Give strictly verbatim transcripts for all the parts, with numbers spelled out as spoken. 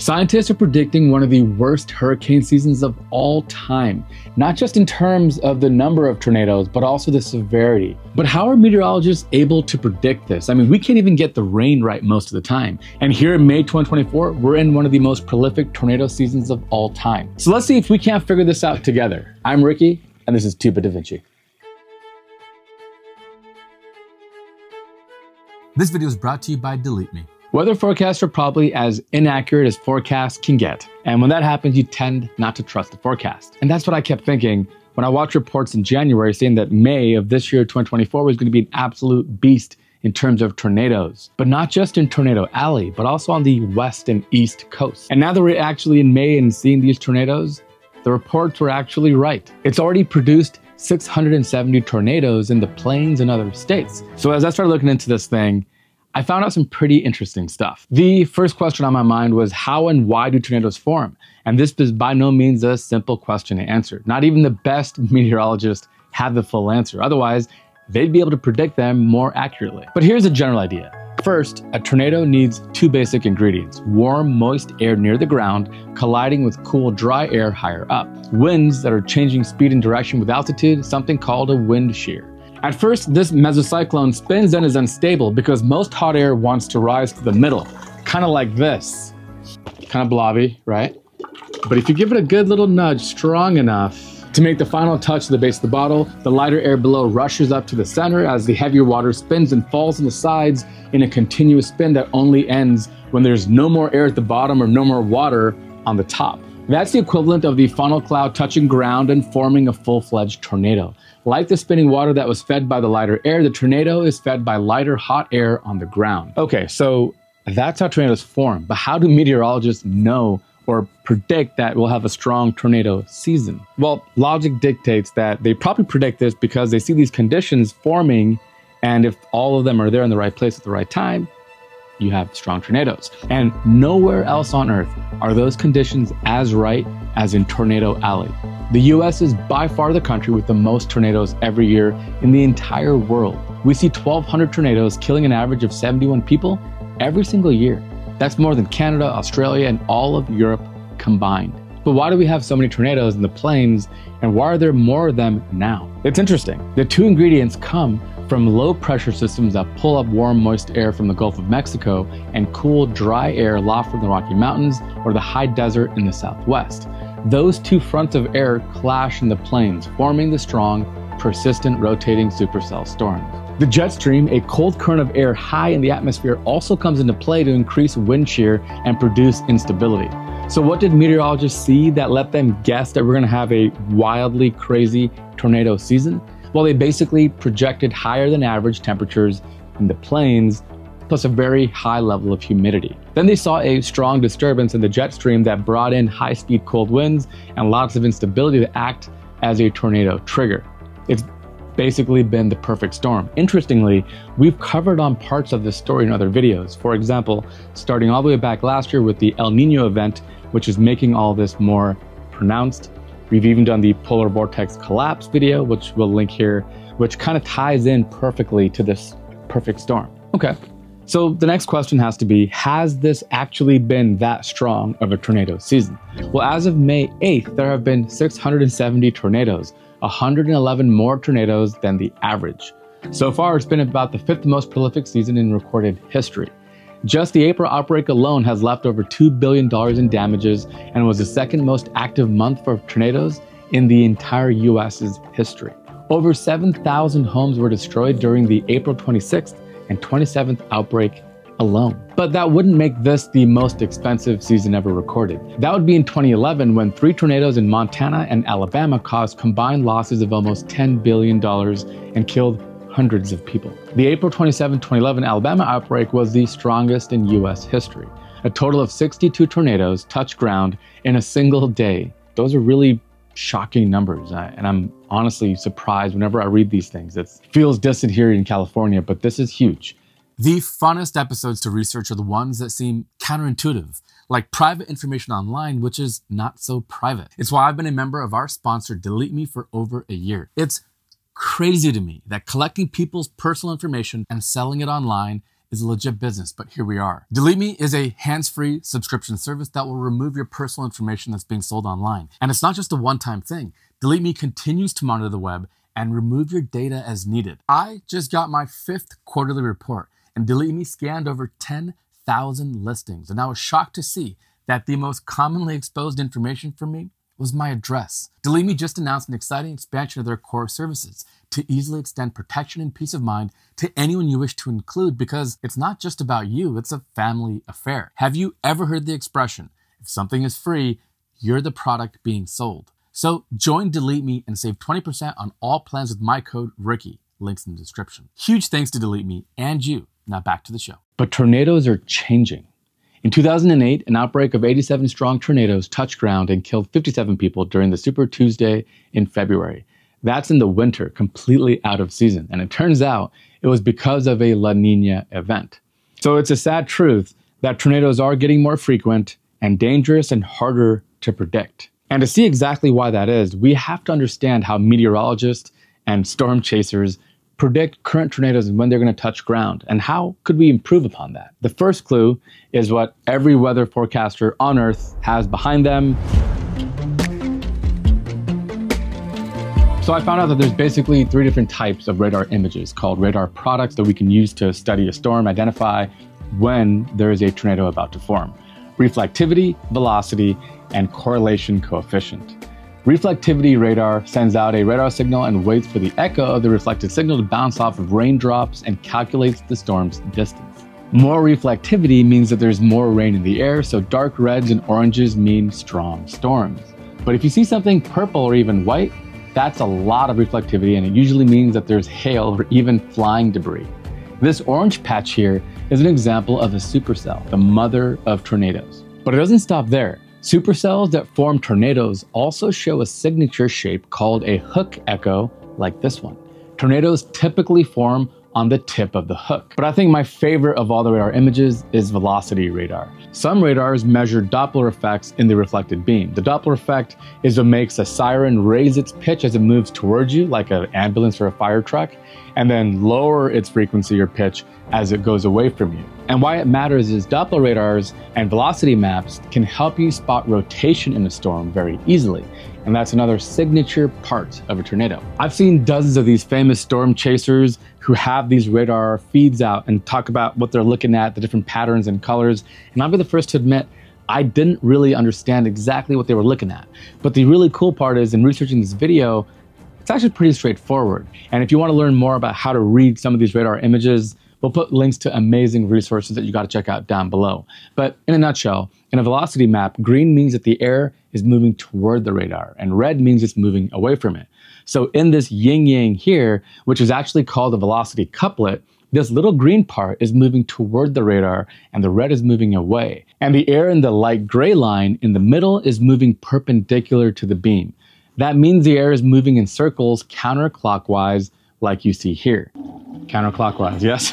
Scientists are predicting one of the worst hurricane seasons of all time, not just in terms of the number of tornadoes, but also the severity. But how are meteorologists able to predict this? I mean, we can't even get the rain right most of the time. And here in May twenty twenty-four, we're in one of the most prolific tornado seasons of all time. So let's see if we can't figure this out together. I'm Ricky, and this is two bit Da Vinci. This video is brought to you by Delete Me. Weather forecasts are probably as inaccurate as forecasts can get. And when that happens, you tend not to trust the forecast. And that's what I kept thinking when I watched reports in January saying that May of this year, twenty twenty-four, was going to be an absolute beast in terms of tornadoes. But not just in Tornado Alley, but also on the west and east coast. And now that we're actually in May and seeing these tornadoes, the reports were actually right. It's already produced six hundred seventy tornadoes in the plains and other states. So as I started looking into this thing, I found out some pretty interesting stuff. The first question on my mind was, how and why do tornadoes form? And this is by no means a simple question to answer. Not even the best meteorologists have the full answer. Otherwise, they'd be able to predict them more accurately. But here's a general idea. First, a tornado needs two basic ingredients: warm, moist air near the ground colliding with cool, dry air higher up. Winds that are changing speed and direction with altitude, something called a wind shear. At first, this mesocyclone spins and is unstable because most hot air wants to rise to the middle, kind of like this. Kind of blobby, right? But if you give it a good little nudge strong enough to make the final touch to the base of the bottle, the lighter air below rushes up to the center as the heavier water spins and falls on the sides in a continuous spin that only ends when there's no more air at the bottom or no more water on the top. That's the equivalent of the funnel cloud touching ground and forming a full-fledged tornado. Like the spinning water that was fed by the lighter air, the tornado is fed by lighter hot air on the ground. Okay, so that's how tornadoes form, but how do meteorologists know or predict that we'll have a strong tornado season? Well, logic dictates that they probably predict this because they see these conditions forming, and if all of them are there in the right place at the right time, you have strong tornadoes. And nowhere else on Earth are those conditions as right as in Tornado Alley. The U S is by far the country with the most tornadoes every year in the entire world. We see twelve hundred tornadoes killing an average of seventy-one people every single year. That's more than Canada, Australia, and all of Europe combined. But why do we have so many tornadoes in the plains, and why are there more of them now? It's interesting. The two ingredients come from low pressure systems that pull up warm, moist air from the Gulf of Mexico and cool, dry air aloft from the Rocky Mountains or the high desert in the southwest. Those two fronts of air clash in the plains, forming the strong, persistent, rotating supercell storms. The jet stream, a cold current of air high in the atmosphere, also comes into play to increase wind shear and produce instability. So what did meteorologists see that let them guess that we're going to have a wildly crazy tornado season? Well, they basically projected higher than average temperatures in the plains, plus a very high level of humidity. Then they saw a strong disturbance in the jet stream that brought in high-speed cold winds and lots of instability to act as a tornado trigger. It's basically been the perfect storm. Interestingly, we've covered on parts of this story in other videos. For example, starting all the way back last year with the El Nino event, which is making all this more pronounced. We've even done the polar vortex collapse video, which we'll link here, which kind of ties in perfectly to this perfect storm. Okay, so the next question has to be, has this actually been that strong of a tornado season? Well, as of May eighth, there have been six hundred seventy tornadoes, one hundred eleven more tornadoes than the average. So far, it's been about the fifth most prolific season in recorded history. Just the April outbreak alone has left over two billion dollars in damages and was the second most active month for tornadoes in the entire U S's history. Over seven thousand homes were destroyed during the April twenty-sixth and twenty-seventh outbreak alone. But that wouldn't make this the most expensive season ever recorded. That would be in twenty eleven, when three tornadoes in Montana and Alabama caused combined losses of almost ten billion dollars and killed hundreds of people. The April twenty-seventh, twenty eleven Alabama outbreak was the strongest in U S history. A total of sixty-two tornadoes touched ground in a single day. Those are really shocking numbers, and I'm honestly surprised whenever I read these things. It feels distant here in California, but this is huge. The funnest episodes to research are the ones that seem counterintuitive, like private information online, which is not so private. It's why I've been a member of our sponsor, Delete Me, for over a year. It's crazy to me that collecting people's personal information and selling it online is a legit business, but here we are. Delete Me is a hands-free subscription service that will remove your personal information that's being sold online. And it's not just a one-time thing. Delete Me continues to monitor the web and remove your data as needed. I just got my fifth quarterly report, and Delete Me scanned over ten thousand listings, and I was shocked to see that the most commonly exposed information for me was my address. Delete Me just announced an exciting expansion of their core services to easily extend protection and peace of mind to anyone you wish to include, because it's not just about you, it's a family affair. Have you ever heard the expression, if something is free, you're the product being sold? So join Delete Me and save twenty percent on all plans with my code Ricky. Links in the description. Huge thanks to Delete Me and you. Now back to the show. But tornadoes are changing. In two thousand eight, an outbreak of eighty-seven strong tornadoes touched ground and killed fifty-seven people during the Super Tuesday in February. That's in the winter, completely out of season. And it turns out it was because of a La Nina event. So it's a sad truth that tornadoes are getting more frequent and dangerous and harder to predict. And to see exactly why that is, we have to understand how meteorologists and storm chasers predict current tornadoes and when they're going to touch ground, and how could we improve upon that? The first clue is what every weather forecaster on Earth has behind them. So I found out that there's basically three different types of radar images called radar products that we can use to study a storm, identify when there is a tornado about to form: reflectivity, velocity, and correlation coefficient. Reflectivity radar sends out a radar signal and waits for the echo of the reflected signal to bounce off of raindrops and calculates the storm's distance. More reflectivity means that there's more rain in the air, so dark reds and oranges mean strong storms. But if you see something purple or even white, that's a lot of reflectivity, and it usually means that there's hail or even flying debris. This orange patch here is an example of a supercell, the mother of tornadoes. But it doesn't stop there. Supercells that form tornadoes also show a signature shape called a hook echo, like this one. Tornadoes typically form on the tip of the hook. But I think my favorite of all the radar images is velocity radar. Some radars measure Doppler effects in the reflected beam. The Doppler effect is what makes a siren raise its pitch as it moves towards you, like an ambulance or a fire truck, and then lower its frequency or pitch as it goes away from you. And why it matters is Doppler radars and velocity maps can help you spot rotation in a storm very easily. And that's another signature part of a tornado. I've seen dozens of these famous storm chasers who have these radar feeds out and talk about what they're looking at, the different patterns and colors. And I'll be the first to admit, I didn't really understand exactly what they were looking at. But the really cool part is, in researching this video, it's actually pretty straightforward. And if you want to learn more about how to read some of these radar images, we'll put links to amazing resources that you got to check out down below. But in a nutshell, in a velocity map, green means that the air is moving toward the radar, and red means it's moving away from it. So in this yin-yang here, which is actually called a velocity couplet, this little green part is moving toward the radar and the red is moving away. And the air in the light gray line in the middle is moving perpendicular to the beam. That means the air is moving in circles counterclockwise, like you see here. Counterclockwise, yes?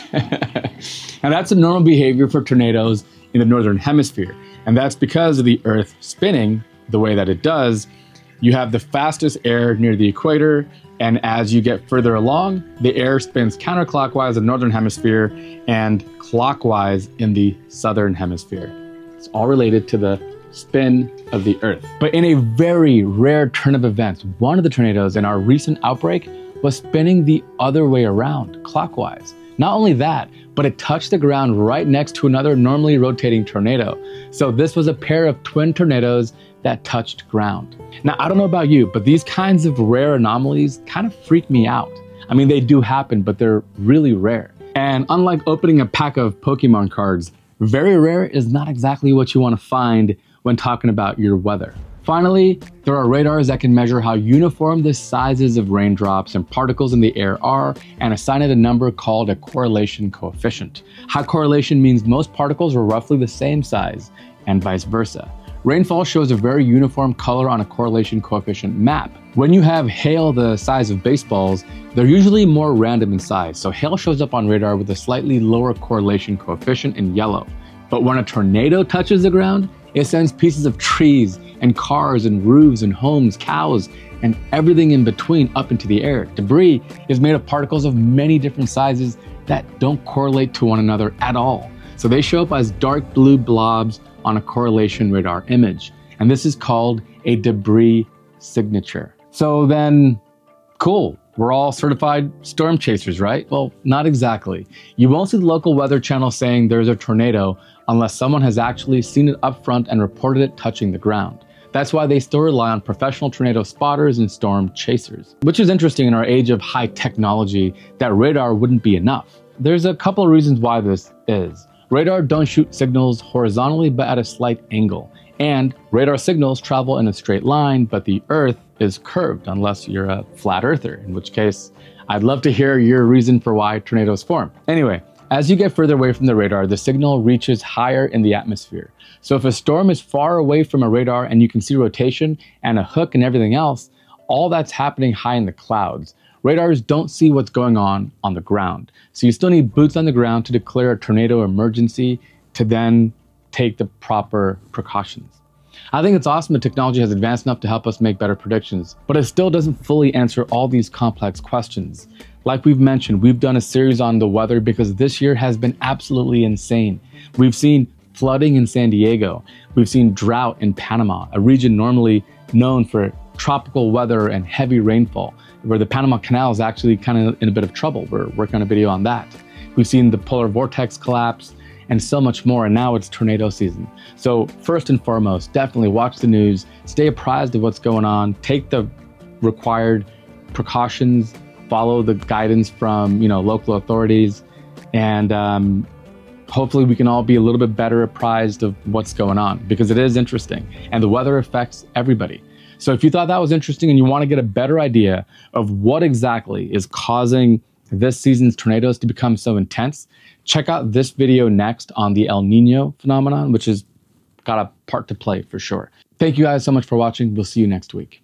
And that's a normal behavior for tornadoes in the northern hemisphere. And that's because of the Earth spinning the way that it does. You have the fastest air near the equator, and as you get further along, the air spins counterclockwise in the northern hemisphere and clockwise in the southern hemisphere. It's all related to the spin of the Earth. But in a very rare turn of events, one of the tornadoes in our recent outbreak was spinning the other way around, clockwise. Not only that, but it touched the ground right next to another normally rotating tornado. So this was a pair of twin tornadoes that touched ground. Now, I don't know about you, but these kinds of rare anomalies kind of freak me out. I mean, they do happen, but they're really rare. And unlike opening a pack of Pokemon cards, very rare is not exactly what you want to find when talking about your weather. Finally, there are radars that can measure how uniform the sizes of raindrops and particles in the air are and assign it a number called a correlation coefficient. High correlation means most particles are roughly the same size, and vice versa. Rainfall shows a very uniform color on a correlation coefficient map. When you have hail the size of baseballs, they're usually more random in size, so hail shows up on radar with a slightly lower correlation coefficient in yellow. But when a tornado touches the ground, it sends pieces of trees and cars and roofs and homes, cows, and everything in between up into the air. Debris is made of particles of many different sizes that don't correlate to one another at all. So they show up as dark blue blobs on a correlation radar image. And this is called a debris signature. So then, cool, we're all certified storm chasers, right? Well, not exactly. You won't see the local weather channel saying there's a tornado unless someone has actually seen it up front and reported it touching the ground. That's why they still rely on professional tornado spotters and storm chasers, which is interesting in our age of high technology that radar wouldn't be enough. There's a couple of reasons why this is. Radar don't shoot signals horizontally but at a slight angle, and radar signals travel in a straight line, but the Earth is curved unless you're a flat earther, in which case I'd love to hear your reason for why tornadoes form. Anyway, as you get further away from the radar, the signal reaches higher in the atmosphere. So if a storm is far away from a radar and you can see rotation and a hook and everything else, all that's happening high in the clouds. Radars don't see what's going on on the ground. So you still need boots on the ground to declare a tornado emergency to then take the proper precautions. I think it's awesome that technology has advanced enough to help us make better predictions, but it still doesn't fully answer all these complex questions. Like we've mentioned, we've done a series on the weather because this year has been absolutely insane. We've seen flooding in San Diego. We've seen drought in Panama, a region normally known for tropical weather and heavy rainfall, where the Panama Canal is actually kind of in a bit of trouble. We're working on a video on that. We've seen the polar vortex collapse and so much more, and now it's tornado season. So first and foremost, definitely watch the news, stay apprised of what's going on, take the required precautions, follow the guidance from you know local authorities, and um, hopefully we can all be a little bit better apprised of what's going on, because it is interesting and the weather affects everybody. So if you thought that was interesting and you want to get a better idea of what exactly is causing this season's tornadoes to become so intense, check out this video next on the El Nino phenomenon, which has got a part to play for sure. Thank you guys so much for watching. We'll see you next week.